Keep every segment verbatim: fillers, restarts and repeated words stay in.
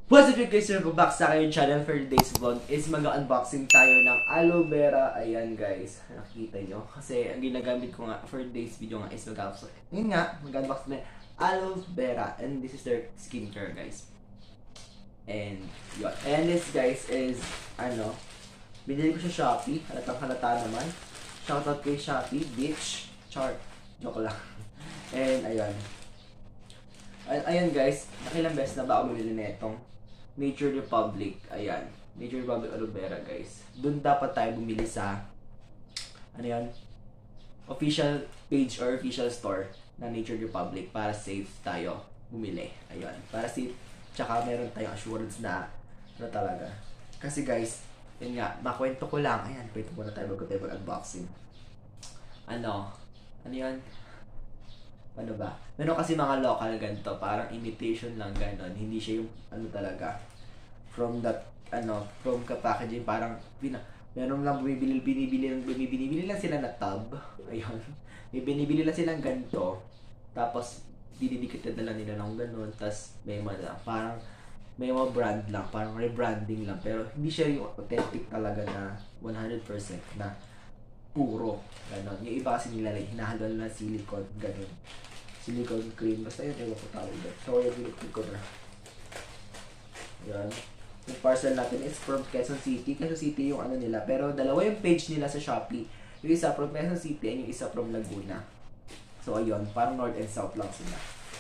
What's up you guys? Welcome back sa akin channel. For today's vlog is mag-unboxing tayo ng aloe vera. Ayan guys, nakikita nyo. Kasi ang ginagamit ko nga for today's video nga is mag-unbox. Yun nga, mag-unbox na aloe vera. And this is their skincare guys. And yun. And this guys is, ano, binili ko sa Shopee. Halatang halata naman. Shoutout kay Shopee, bitch. Char. Joke lang. And ayun. Ay ayun guys, nakilang beses na ba ako bumili na itong Nature Republic. Ayan. Nature Republic aloe vera guys. Doon dapat tayo bumili sa ano yan? Official page or official store ng Nature Republic para safe tayo bumili. Ayan. Para safe. Tsaka meron tayong assurance na ano talaga. Kasi guys, yun nga, makwento ko lang. Ayan, kwento muna tayo bago tayo mag-unboxing. Ano? Ano yan? Ano ba? Meron kasi mga local ganito, parang imitation lang ganon. Hindi siya yung ano talaga from that ano, from ka packaging parang pina, meron lang bumibili binibili lang binibili lang sila na tub. Ayun. May binibili lang silang ganito. Tapos dididikit na lang nila ng ganon, tapos may mga parang may mga brand lang, parang rebranding lang, pero hindi siya yung authentic talaga na one hundred percent na puro ganon. Yung iba kasi nila like, hinahalo na silicone ganon. Silicone cream. Basta yun, ewan ko tawag doon. So, yung silicone ko na. Yan. Yung parcel natin is from Quezon City. Quezon City yung ano nila. Pero dalawa yung page nila sa Shopee. Yung isa from Quezon City and yung isa from Laguna. So, ayun. Parang north and south lang sila.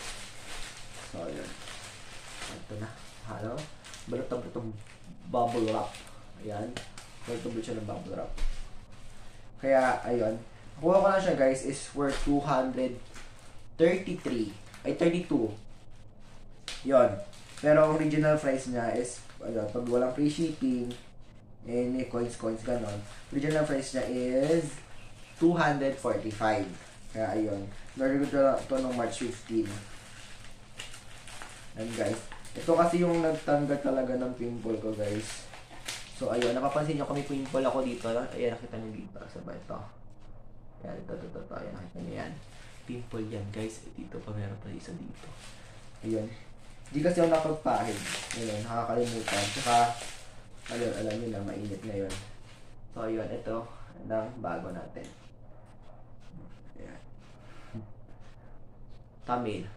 So, ayun. Ito na. Halo. Balot-balot itong bubble wrap. Ayan. Balot-balot siya ng bubble wrap. Kaya, ayun. Kuha ko lang siya guys is worth two hundred thirty-three. Ay, thirty-two. Yon. Pero ang original price niya is, ano, pag walang free shipping, and may coins, coins, ganon. Original price niya is two hundred forty-five. Kaya, ayun. Narinig ko ito noong March fifteenth. And guys, ito kasi yung nagtanggal talaga ng pimple ko, guys. So, ayun. Napapansin nyo kung may pimple ako dito. Ayan, nakita nyo dito. Saba ito. Ayan, ito, ito, ito. Ayan, nakita nyo yan. Pimple yan guys. E, dito pa meron pa isa dito. Ayun. Hindi kasi ako nakapagpahid. Ayun, nakakalimutan. Tsaka, ayun, alam nyo na, mainit ngayon. So, ayun, ito. Ang bago natin. Ayan. Tamil.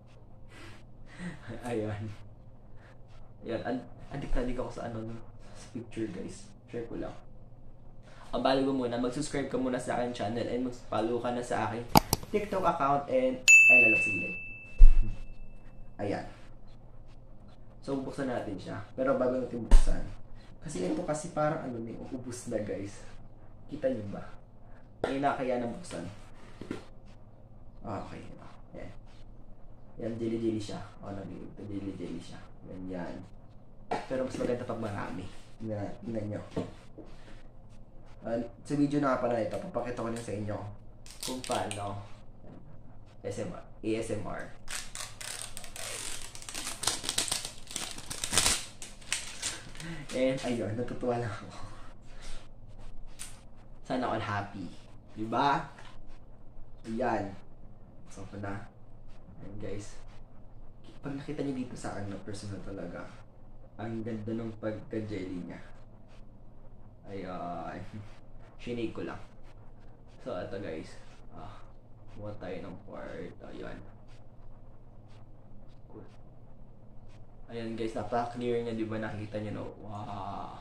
Ayun. Ayun. Adik na adik ako sa ano, sa picture guys. Share ko lang. Ang bali ko muna, mag-subscribe ka muna sa akin channel and mag-follow ka na sa akin TikTok account and ay lalapsigilid. Ayan. So, buksan natin siya. Pero bago natin buksan, kasi ito kasi parang ano na yung ubus na guys. Kita nyo ba? Ay nakaya na buksan. Okay. Ayan. Yan, jelly-jelly siya. O, nabigod ito. Jelly-jelly siya. Ganyan. Pero mas maganda pag marami. Tingnan nyo. Uh, sa video na nga pala ito, papakita ko lang sa inyo kung paano S M R, A S M R. And ayun, natutuwa lang ako. Sana all happy. Diba? Ayan. So, pa na. Ayan guys. Pag nakita nyo dito sa akin na personal talaga, ang ganda ng pagka-jelly niya. Ayan. Shinake ko lang. So, ito guys. Ah. Kuha tayo ng part. Ayan. Cool. Ayan guys, napaka-clear niya, di ba? Nakikita niyo, no? Wow!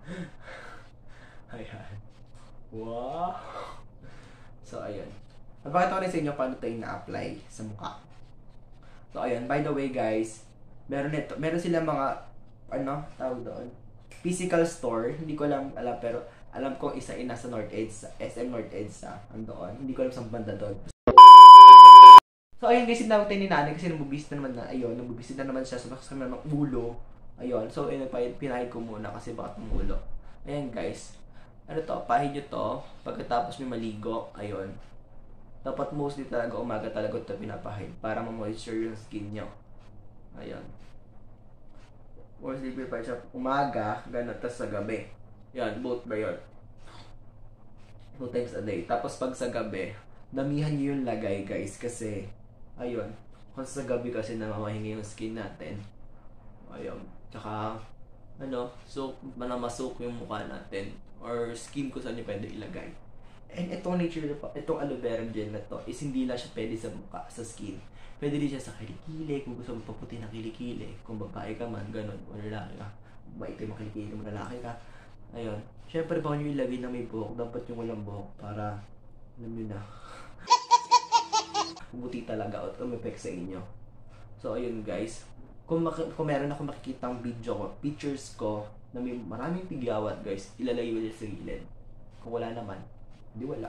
Ayan. Wow! So, ayan. Napakita ko rin sa inyo paano tayo na-apply sa mukha. So, ayan. By the way, guys, meron ito. Meron silang mga, ano, tawag doon? Physical store. Hindi ko alam, alam, pero alam ko isa ina sa North Edge, S M North Edge sa, andoon. Hindi ko alam sa banda doon. So, ayun guys, sinawag tayo ni nanay kasi nabubisita naman na, ayun, nabubisita naman siya sa so, ng ulo. Ayun, so, ayun, pinahid ko muna kasi baka tumulo. Ayan guys, ano to, pahid nyo to, pagkatapos nyo maligo, ayun. Dapat mostly talaga, umaga talaga ito pinapahid para ma-moisture yung skin nyo. Ayun. Mostly pinapahid siya umaga, ganun, tas sa gabi. Yan, both ba yun? Two times a day. Tapos pag sa gabi, damihan nyo yung lagay guys kasi ayun, kung sa gabi kasi namamahinga yung skin natin, ayun, Tsaka, ano, soak, manamasok yung mukha natin. Or skin ko saan nyo pwede ilagay. And itong nature pa, itong aloe vera gel na to is hindi lang siya pwede sa mukha, sa skin. Pwede din siya sa kilikili, kung gusto mo paputi ng kilikili. Kung babae ka man, ganun, o lalaki ka. Maitim ang kilikili mo, lalaki ka. Ayun. Siyempre, baka nyo ilagay na may buhok. Dapat yung walang buhok para, alam nyo na, pumuti talaga at umepek sa inyo. So, ayun guys. Kung, mak- kung meron ako makikitang video ko, pictures ko, na may maraming pigyawat guys, ilalagay ko sa gilid. Kung wala naman, hindi wala.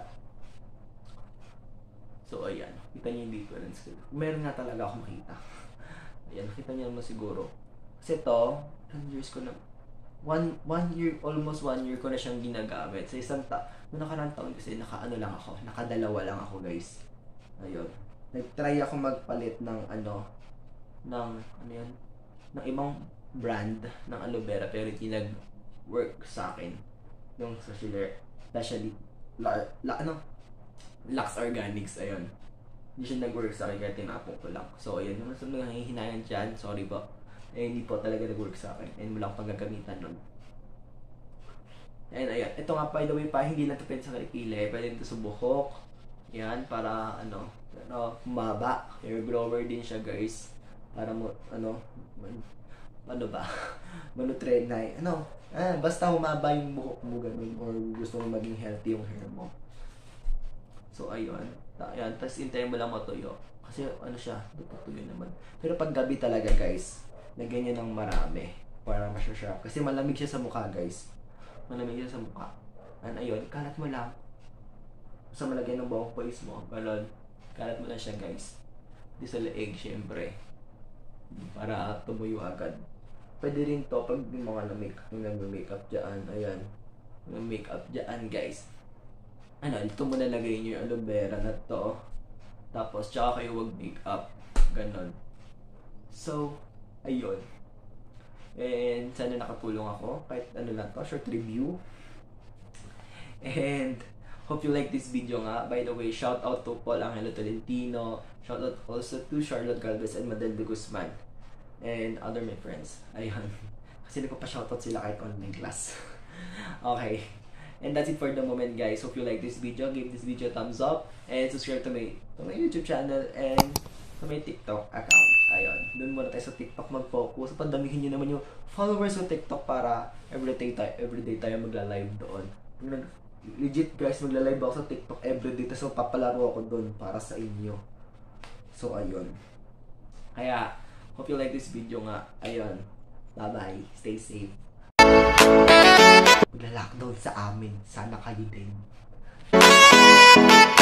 So, ayan. Kita niyo yung difference ko. Meron nga talaga ako makita. Ayan, nakita niyo naman siguro. Kasi ito, ten years ko na, one, one year, almost one year ko na siyang ginagamit. Sa isang ta, noong nakarang taon kasi, naka-ano lang ako, nakadalawa lang ako guys. Ayun. Nag-try ako magpalit ng ano, ng, ano yan, ng ibang brand ng aloe vera, pero hindi nag-work sa akin. Yung specially, especially, la, la, ano, Lux Organics, ayun. Hindi siya nag-work sa akin, kaya tinapon ko lang. So, ayun, yung nasa mga hihinayan dyan, sorry po. Eh, hindi po talaga nag-work sa akin. And wala akong paggagamitan nun. And ayun, ito nga by the way pa, hindi lang ito pwede sa kilikili, pwede ito sa buhok. Yan, para ano, ano, humaba. Hair blower din siya guys. Para mo, ano, man, ano ba? Manutrend na, ano, ah, basta humaba yung buhok mo ganun, or gusto mo maging healthy yung hair mo. So, ayun. Ayan, tapos intayin mo lang matuyo. Kasi, ano siya, tutuyo naman. Pero pag gabi talaga, guys, na ganyan ng marami. Para masya-sharp. Kasi malamig siya sa mukha, guys. Malamig siya sa mukha. And ayun, kalat mo lang. Sa malagyan ng buhok pawis mo. Galon. Kalat mo lang siya, guys. Di sa leeg, syempre. Para tumuyo agad. Pwede rin to pag yung mga na-makeup, yung nag-makeup dyan. Ayan. Yung makeup dyan, guys. Ano, ito mo nalagay nyo yung aloe vera na to. Tapos, tsaka kayo wag makeup. Ganon. So, ayun. And, sana nakatulong ako. Kahit ano lang to, short review. And, hope you like this video nga. By the way, shout out to Paul Angelo Tolentino. Shout out also to Charlotte Galvez and Madel de Guzman. And other my friends. Ayun. Kasi nagpa-shoutout sila kahit online class. Okay. And that's it for the moment, guys. Hope you like this video. Give this video a thumbs up. And subscribe to my, to my YouTube channel and to my TikTok account. Ayun. Doon muna tayo sa TikTok mag-focus. Pandamihin nyo naman yung followers sa TikTok para everyday tayo, everyday tayo magla-live doon. Legit, guys, magla-live ako sa TikTok everyday. Tapos papalaro ako doon para sa inyo. So, ayun. Kaya, hope you like this video nga. Ayun. Bye-bye. Stay safe. Magla-lockdown sa amin. Sana kayo din.